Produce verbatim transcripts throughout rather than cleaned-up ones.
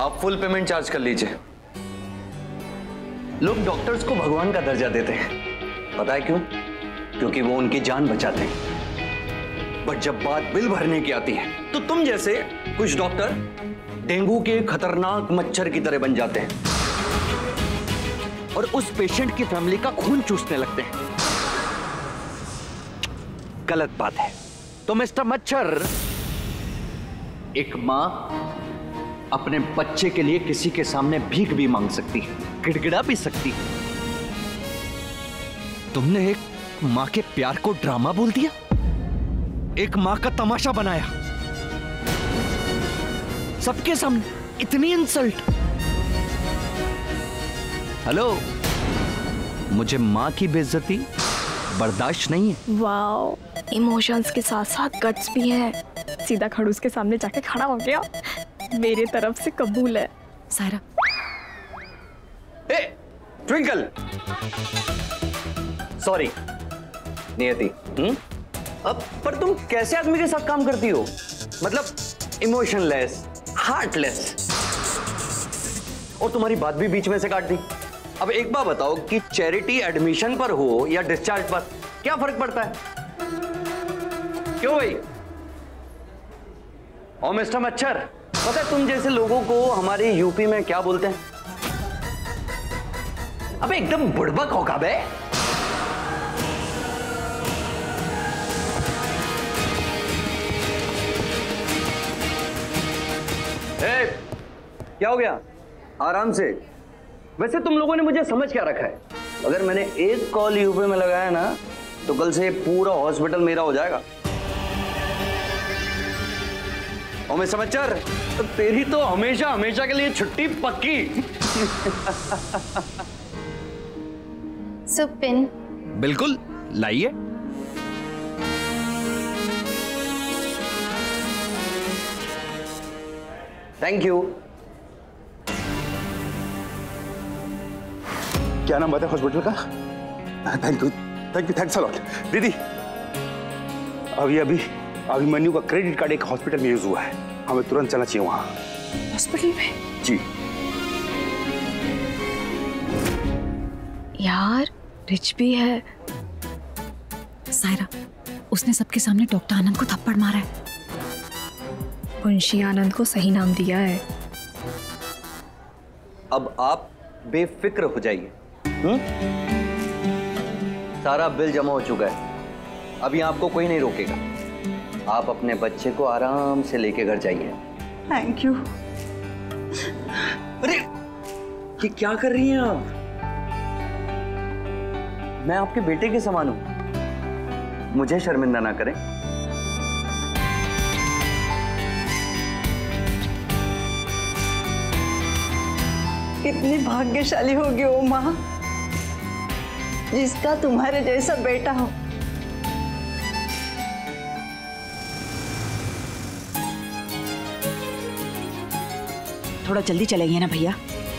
आप full payment charge कर लीजिए। लोग डॉक्टर्स को भगवान का दर्जा देते हैं, पता है क्यों? क्योंकि वो उनकी जान बचाते हैं। बट जब बात बिल भरने की आती है तो तुम जैसे कुछ डॉक्टर डेंगू के खतरनाक मच्छर की तरह बन जाते हैं और उस पेशेंट की फैमिली का खून चूसने लगते हैं। गलत बात है। तो मिस्टर मच्छर, एक मां अपने बच्चे के लिए किसी के सामने भीख भी मांग सकती है, गिड़गिड़ा भी सकती है। तुमने एक मां के प्यार को ड्रामा बोल दिया, एक मां का तमाशा बनाया सबके सामने। इतनी इंसल्ट। हेलो, मुझे मां की बेइज्जती बर्दाश्त नहीं है। वाओ, इमोशंस के साथ साथ गट्स भी है। सीधा खड़ूस के सामने जाके खड़ा हो गया। मेरे तरफ से कबूल है। सायरा। ए, ट्विंकल। सॉरी नियति। हम्म अब पर तुम कैसे आदमी के साथ काम करती हो? मतलब इमोशनलेस, हार्टलेस। और तुम्हारी बात भी बीच में से काट दी। अब एक बात बताओ कि चैरिटी एडमिशन पर हो या डिस्चार्ज पर, क्या फर्क पड़ता है? क्यों भाई? और मिस्टर मच्छर, पता है तुम जैसे लोगों को हमारे यूपी में क्या बोलते हैं? अबे एकदम बुड़बक होगा बे। ए, क्या हो गया? आराम से। वैसे तुम लोगों ने मुझे समझ क्या रखा है? अगर मैंने एक कॉल यूपी में लगाया ना तो कल से पूरा हॉस्पिटल मेरा हो जाएगा। और मैं समझकर तो तेरी तो हमेशा हमेशा के लिए छुट्टी पक्की। सुपिन। बिल्कुल, लाइए। Thank you. क्या नाम बताया हॉस्पिटल का? Thank you, thank you, thanks a lot. दीदी, अभी अभी अभिमन्यु का क्रेडिट कार्ड एक हॉस्पिटल में यूज हुआ है, हमें तुरंत चलना चाहिए वहां। हॉस्पिटल में? जी। यार रिच भी है। सायरा, उसने सबके सामने डॉक्टर आनंद को थप्पड़ मारा है। मुंशी आनंद को सही नाम दिया है। अब आप बेफिक्र हो जाइए। हम्म? सारा बिल जमा हो चुका है, अभी आपको कोई नहीं रोकेगा। आप अपने बच्चे को आराम से लेके घर जाइए। Thank you. अरे ये क्या कर रही हैं आप? मैं आपके बेटे के समान हूं, मुझे शर्मिंदा ना करें। कितनी भाग्यशाली होगी वो माँ जिसका तुम्हारे जैसा बेटा हो। थोड़ा जल्दी चलेंगे ना भैया।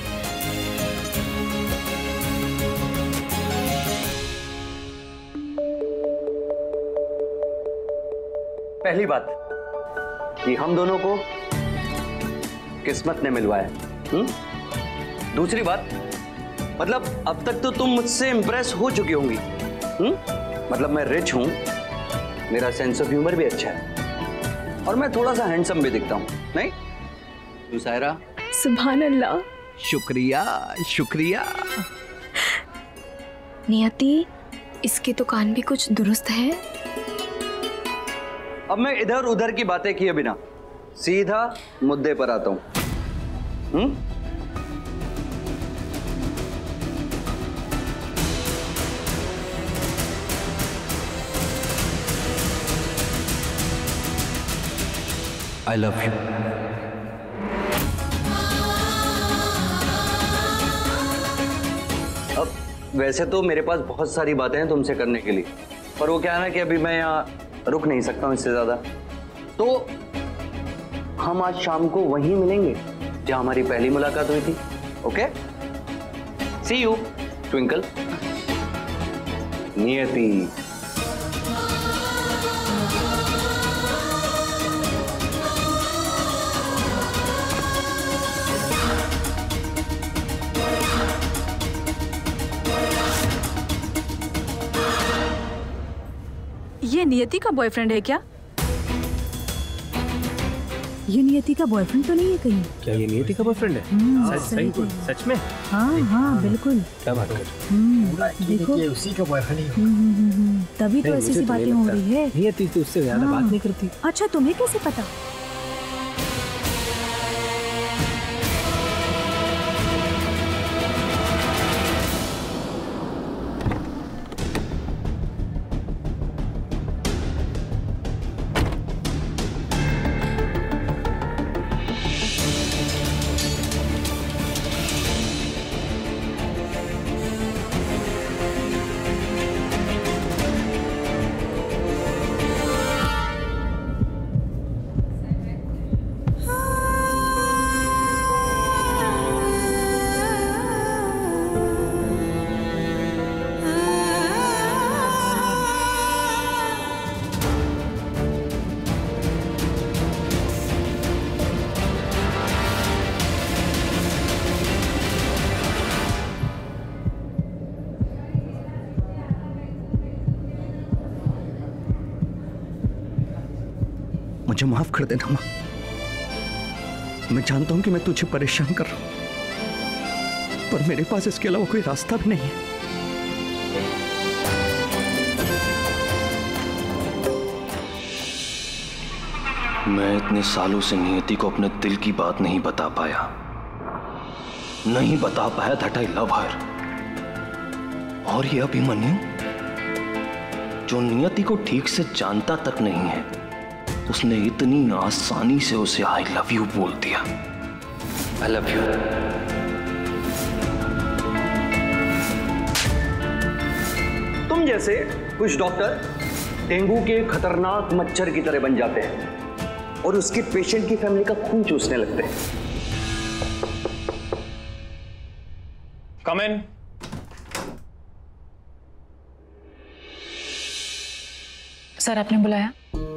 पहली बात कि हम दोनों को किस्मत ने मिलवाया। हम्म? दूसरी बात, मतलब अब तक तो तुम मुझसे इंप्रेस हो चुकी होंगी। हम्म? मतलब मैं रिच हूं, मेरा सेंस ऑफ ह्यूमर भी अच्छा है और मैं थोड़ा सा हैंडसम भी दिखता हूं, नहीं? तू सायरा? सुभान अल्लाह। शुक्रिया शुक्रिया। नियति, इसके तो कान भी कुछ दुरुस्त है। अब मैं इधर उधर की बातें किए बिना सीधा मुद्दे पर आता हूं। हम्म? I love you. अब वैसे तो मेरे पास बहुत सारी बातें हैं तुमसे करने के लिए, पर वो क्या है ना कि अभी मैं यहाँ रुक नहीं सकता हूँ इससे ज्यादा। तो हम आज शाम को वहीं मिलेंगे जहाँ हमारी पहली मुलाकात हुई थी। Okay? See you Twinkle. Niyati. ये नियति का बॉयफ्रेंड है क्या? ये नियति का बॉयफ्रेंड तो नहीं है कहीं? क्या ये नियति का बॉयफ्रेंड है? सच सही सच में? हाँ हाँ बिल्कुल। क्या बात कर? देखो ये उसी का बॉयफ्रेंड ही तभी तो ऐसी सी बातें हो रही है। नियति तो उससे ज्यादा बात नहीं करती। अच्छा तुम्हें कैसे पता? मुझे माफ कर देना माँ। मैं जानता हूं कि मैं तुझे परेशान कर रहा हूं, पर मेरे पास इसके अलावा कोई रास्ता भी नहीं है। मैं इतने सालों से नियति को अपने दिल की बात नहीं बता पाया, नहीं बता पाया दैट आई लव हर। और ये अभिमन्यु जो नियति को ठीक से जानता तक नहीं है, उसने इतनी आसानी से उसे आई लव यू बोल दिया। I love you. तुम जैसे कुछ डॉक्टर डेंगू के खतरनाक मच्छर की तरह बन जाते हैं और उसके पेशेंट की फैमिली का खून चूसने लगते हैं। कम इन। सर आपने बुलाया?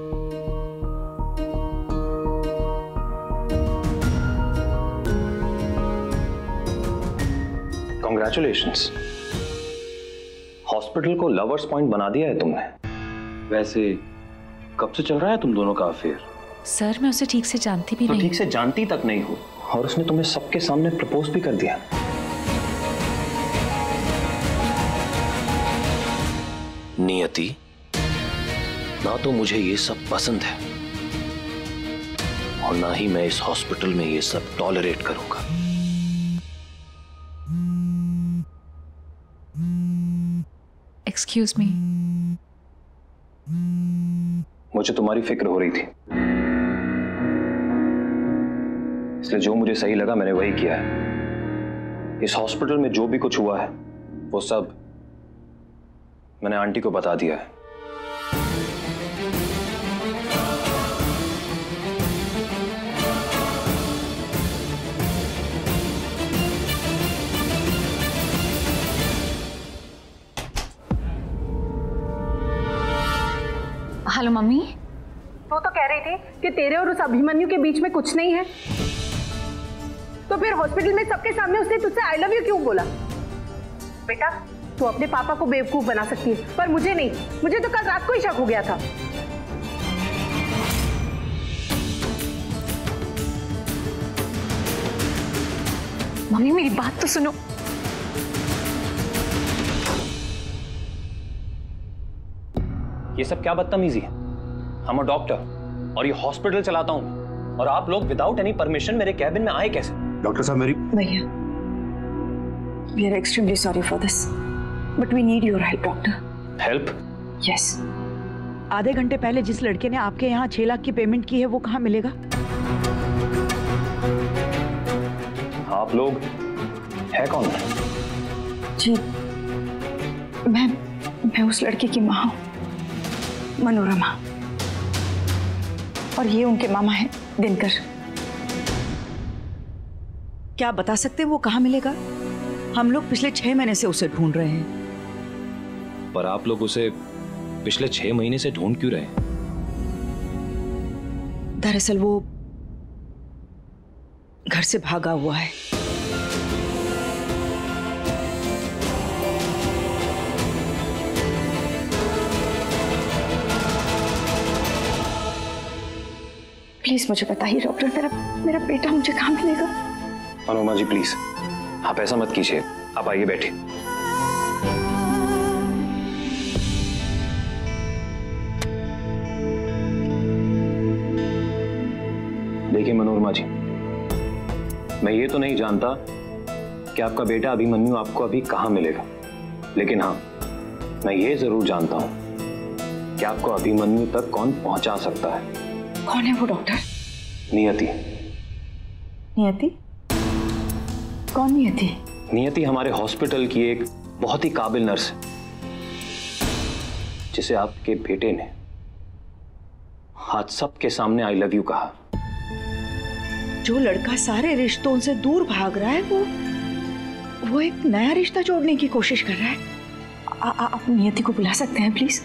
Congratulations. हॉस्पिटल को लवर्स पॉइंट बना दिया है तुमने। वैसे कब से चल रहा है तुम दोनों का अफेयर? सर मैं उसे ठीक से जानती भी तो नहीं। ठीक से जानती तक नहीं हो और उसने तुम्हें सबके सामने प्रपोज भी कर दिया। नियति, ना तो मुझे ये सब पसंद है और ना ही मैं इस हॉस्पिटल में ये सब टॉलरेट करूंगा। Excuse me. मुझे तुम्हारी फिक्र हो रही थी, इसलिए जो मुझे सही लगा मैंने वही किया है। इस हॉस्पिटल में जो भी कुछ हुआ है वो सब मैंने आंटी को बता दिया है। Hello mummy. वो तो कह रही थी कि तेरे और उस अभिमन्यु के बीच में कुछ नहीं है, तो फिर हॉस्पिटल में सबके सामने उसने तुझसे आई लव यू क्यों बोला? बेटा तू अपने पापा को बेवकूफ बना सकती है पर मुझे नहीं। मुझे तो कल रात को ही शक हो गया था। मम्मी मेरी बात तो सुनो। ये सब क्या बदतमीजी है? हम डॉक्टर और ये हॉस्पिटल चलाता हूं और आप लोग विदाउट एनी परमिशन मेरे कैबिन में आए कैसे? डॉक्टर साहब मेरी भैया, we are extremely sorry for this, but we need your help, doctor. Help? Yes. आधे घंटे पहले जिस लड़के ने आपके यहाँ छह लाख की पेमेंट की है वो कहाँ मिलेगा? आप लोग है कौन? जी मैं मैं उस लड़के की माँ हूँ, मनोरमा, और ये उनके मामा हैं दिनकर। क्या बता सकते हैं वो कहाँ मिलेगा? हम लोग पिछले छह महीने से उसे ढूंढ रहे हैं। पर आप लोग उसे पिछले छह महीने से ढूंढ क्यों रहे हैं? दरअसल वो घर से भागा हुआ है। प्लीज मुझे बताइए डॉक्टर, मेरा मेरा बेटा मुझे कहाँ मिलेगा? मनोरमा जी प्लीज, आप ऐसा मत कीजिए। आप आइए, बैठिए। देखिए मनोरमा जी, मैं ये तो नहीं जानता कि आपका बेटा अभिमन्यु आपको अभी कहां मिलेगा, लेकिन हाँ, मैं ये जरूर जानता हूं कि आपको अभिमन्यु तक कौन पहुंचा सकता है। कौन है वो डॉक्टर? नियति। नियति? कौन नियति? नियति हमारे हॉस्पिटल की एक बहुत ही काबिल नर्स है, जिसे आपके बेटे ने आज सबके सामने आई लव यू कहा। जो लड़का सारे रिश्तों से दूर भाग रहा है, वो वो एक नया रिश्ता जोड़ने की कोशिश कर रहा है। आ, आ, आप नियति को बुला सकते हैं प्लीज?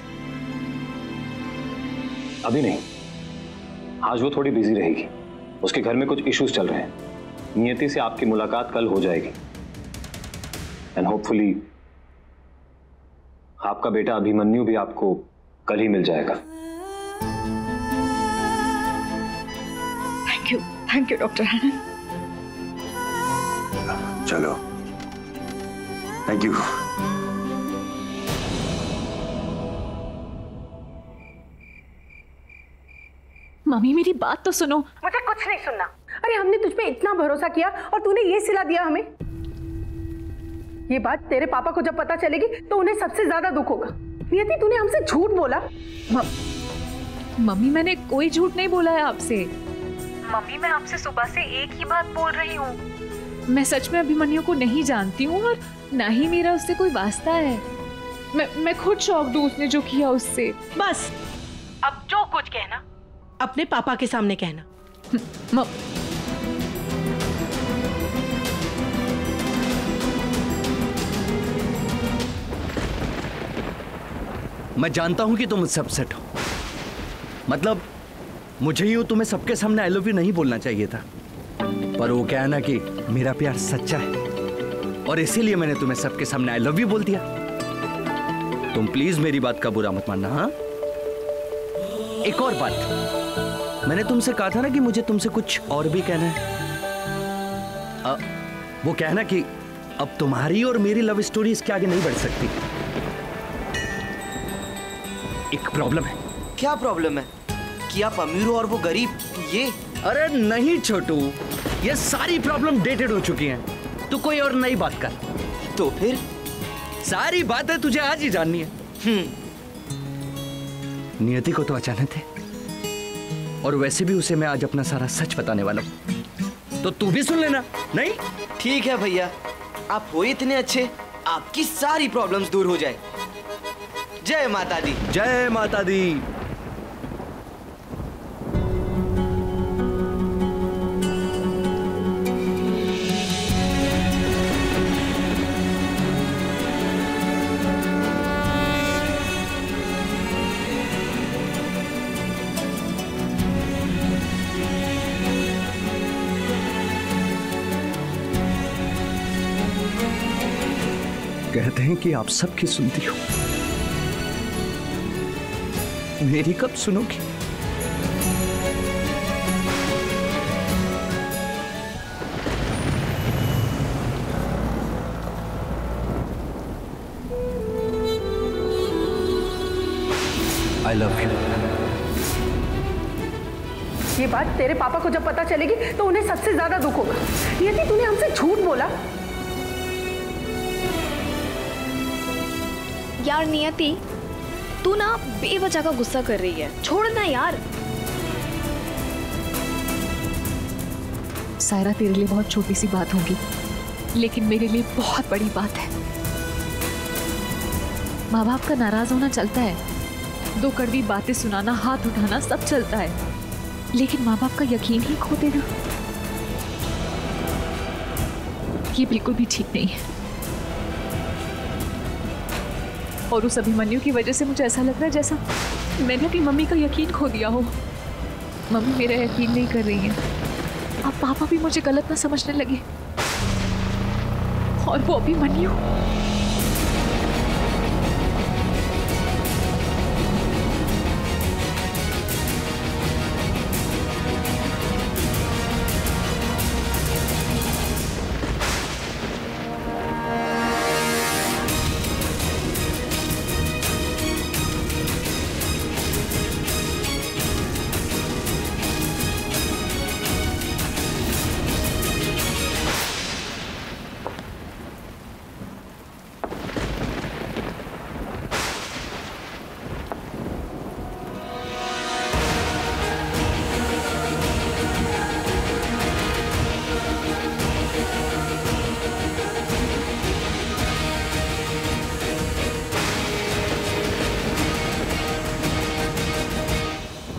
अभी नहीं, आज वो थोड़ी बिजी रहेगी। उसके घर में कुछ इश्यूज चल रहे हैं। नियति से आपकी मुलाकात कल हो जाएगी एंड होपफुली आपका बेटा अभिमन्यु भी आपको कल ही मिल जाएगा। Thank you, thank you doctor Anand. चलो, थैंक यू। मम्मी मेरी बात तो सुनो। मुझे कुछ नहीं सुनना। अरे हमने तुझ पे इतना भरोसा किया और तूने ये सिला दिया हमें। ये बात तेरे पापा को जब पता चलेगी तो उन्हें सबसे ज्यादा दुख होगा। नियति, तूने हमसे झूठ बोला। म... मम्मी मैंने कोई झूठ नहीं बोला है आपसे। मम्मी मैं आपसे सुबह से एक ही बात बोल रही हूँ। मैं सच में अभिमन्यु को नहीं जानती हूँ और ना ही मेरा उससे कोई वास्ता है। मैं मैं खुद शॉक्ड हूँ उसने जो किया उससे। बस अब जो कुछ कहना अपने पापा के सामने कहना। म... मैं जानता हूं कि तुम मुझसे अपसेट हो। मतलब मुझे यूं तुम्हें सबके सामने आई लव यू नहीं बोलना चाहिए था, पर वो क्या है ना कि मेरा प्यार सच्चा है और इसीलिए मैंने तुम्हें सबके सामने आई लव यू बोल दिया। तुम प्लीज मेरी बात का बुरा मत मानना। हाँ, एक और बात, मैंने तुमसे कहा था ना कि मुझे तुमसे कुछ और भी कहना है। आ, वो कहना कि अब तुम्हारी और मेरी लव स्टोरी इसके आगे नहीं बढ़ सकती। एक प्रॉब्लम है। क्या प्रॉब्लम है? कि आप अमीर हो और वो गरीब, ये? अरे नहीं छोटू, ये सारी प्रॉब्लम डेटेड हो चुकी हैं। तू कोई और नई बात कर। तो फिर सारी बातें तुझे आज ही जाननी है। हम्म। नियति को तो अचानक थे और वैसे भी उसे मैं आज अपना सारा सच बताने वाला हूं, तो तू भी सुन लेना। नहीं? ठीक है भैया, आप हो इतने अच्छे, आपकी सारी प्रॉब्लम्स दूर हो जाए। जय माता दी। जय माता दी। कहते हैं कि आप सबकी सुनती हो, मेरी कब सुनोगी? आई लव यू। ये बात तेरे पापा को जब पता चलेगी तो उन्हें सबसे ज्यादा दुख होगा। नियति, तूने हमसे झूठ बोला। यार नियति, तू ना बेवजह का गुस्सा कर रही है, छोड़ ना यार। सायरा, तेरे लिए बहुत छोटी सी बात होगी, लेकिन मेरे लिए बहुत बड़ी बात है। माँ बाप का नाराज होना चलता है, दो कड़वी बातें सुनाना, हाथ उठाना सब चलता है, लेकिन माँ बाप का यकीन ही खो देना, ये बिल्कुल भी ठीक नहीं है। और उस अभिमन्यु की वजह से मुझे ऐसा लग रहा है जैसा मैंने अपनी मम्मी का यकीन खो दिया हो। मम्मी मेरा यकीन नहीं कर रही है, अब पापा भी मुझे गलत ना समझने लगे। और वो अभिमन्यु,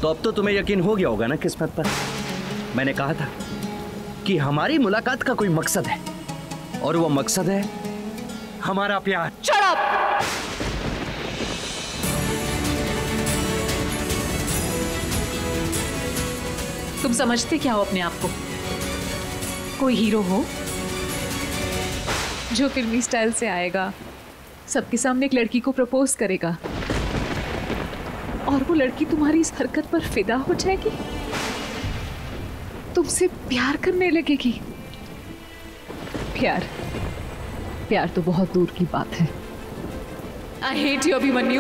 तो अब तो तुम्हें यकीन हो गया होगा ना किस्मत पर। मैंने कहा था कि हमारी मुलाकात का कोई मकसद है, और वो मकसद है हमारा प्यार। Shut up! तुम समझते क्या हो अपने आप को? कोई हीरो हो जो फिल्मी स्टाइल से आएगा, सबके सामने एक लड़की को प्रपोज करेगा, और वो लड़की तुम्हारी इस हरकत पर फिदा हो जाएगी, तुमसे प्यार करने लगेगी। प्यार प्यार तो बहुत दूर की बात है। I hate you Abhimanyu.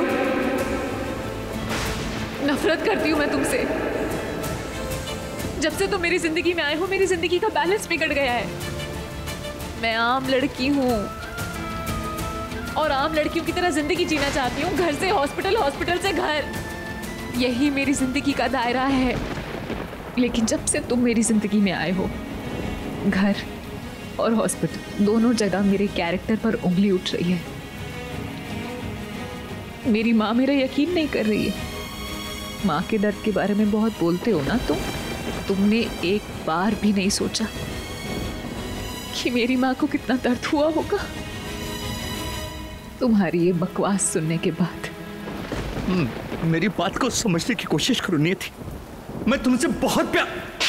नफरत करती हूं मैं तुमसे। जब से तुम मेरी जिंदगी में आए हो, मेरी जिंदगी का बैलेंस बिगड़ गया है। मैं आम लड़की हूं और आम लड़कियों की तरह जिंदगी जीना चाहती हूँ। घर से हॉस्पिटल, हॉस्पिटल से घर, यही मेरी जिंदगी का दायरा है। लेकिन जब से तुम मेरी जिंदगी में आए हो, घर और हॉस्पिटल दोनों जगह मेरे कैरेक्टर पर उंगली उठ रही है। मेरी माँ मेरा यकीन नहीं कर रही है। माँ के दर्द के बारे में बहुत बोलते हो ना तुम, तुमने एक बार भी नहीं सोचा कि मेरी माँ को कितना दर्द हुआ होगा तुम्हारी ये बकवास सुनने के बाद। मेरी बात को समझने की कोशिश करो नियति, मैं तुमसे बहुत प्यार।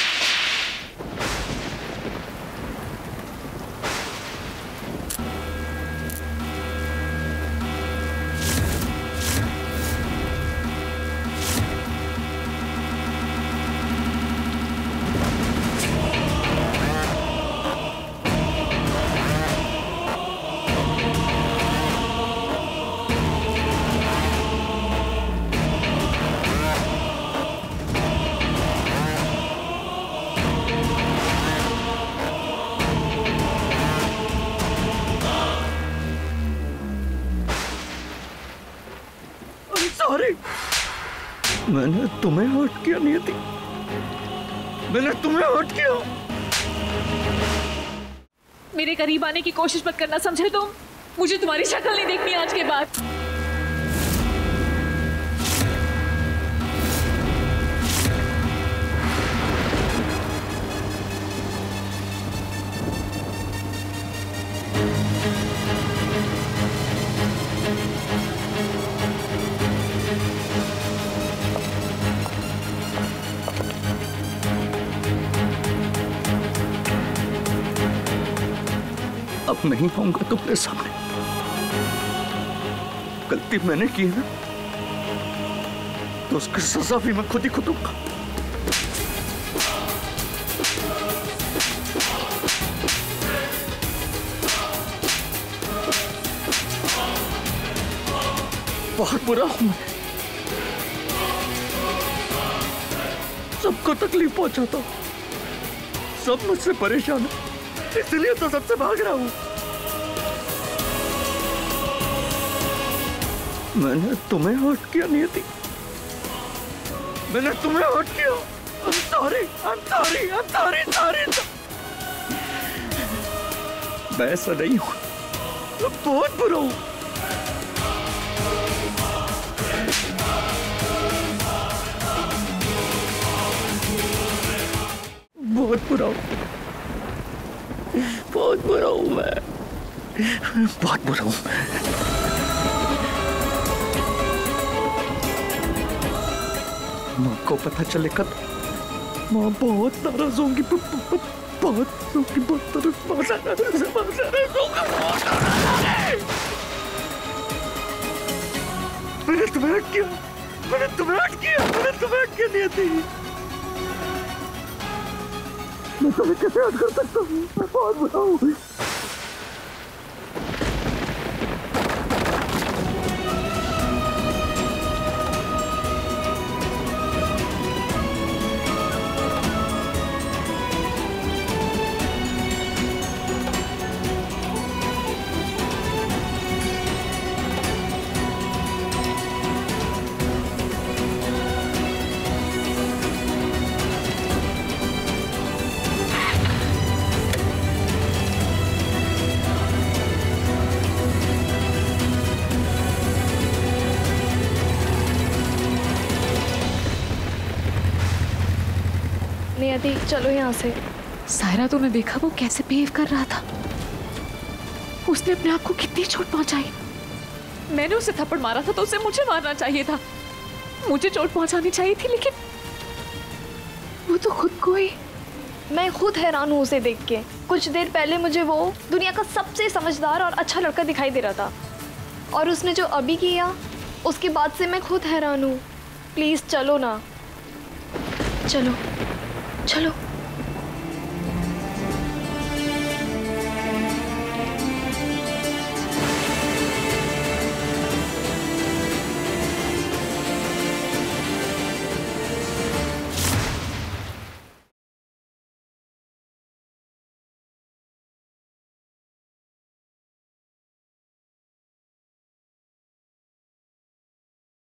मैंने तुम्हें हर्ट किया नियति, मैंने तुम्हें हर्ट किया। मेरे करीब आने की कोशिश मत करना, समझे तुम? मुझे तुम्हारी शक्ल नहीं देखनी आज के बाद। अब नहीं आऊंगा तुम्हारे सामने। गलती मैंने की है ना, तो उसकी सजा भी मैं खुद ही खुद दूंगा। बहुत बुरा हूं मैं, सबको तकलीफ पहुंचाता हूं, सब मुझसे परेशान है, इसलिए तो सबसे भाग रहा हूं। मैंने तुम्हें हर्ट किया नियति, मैंने तुम्हें हर्ट किया। I'm sorry, I'm sorry, I'm sorry, sorry। मैं ऐसा नहीं हूं, मैं बहुत बुरा हूं। बहुत बुरा हूं, बहुत बुरा हूं मैं, बहुत बुरा हूं मैं। माँ को पता चलेगा तो माँ बहुत नाराज होंगी, बहुत बहुत होंगी, बहुत नाराज होंगी। मैंने तुम्हें हट किया, मैंने तुम्हें हट किया, मैंने तुम्हें हट किया नियति। मैं तुम्हें कैसे हट कर सकता हूँ? मैं बहुत बुरा हूँ। नियति चलो यहाँ से। सायरा तूने देखा वो कैसे बिहेव कर रहा था? उसने अपने आप को कितनी चोट पहुंचाई। मैंने उसे थप्पड़ मारा था तो उसे मुझे मारना चाहिए था, मुझे चोट पहुंचानी चाहिए थी, लेकिन वो तो खुद को ही। मैं खुद हैरान हूँ उसे देख के। कुछ देर पहले मुझे वो दुनिया का सबसे समझदार और अच्छा लड़का दिखाई दे रहा था, और उसने जो अभी किया उसके बाद से मैं खुद हैरान हूँ। प्लीज चलो ना, चलो चलो।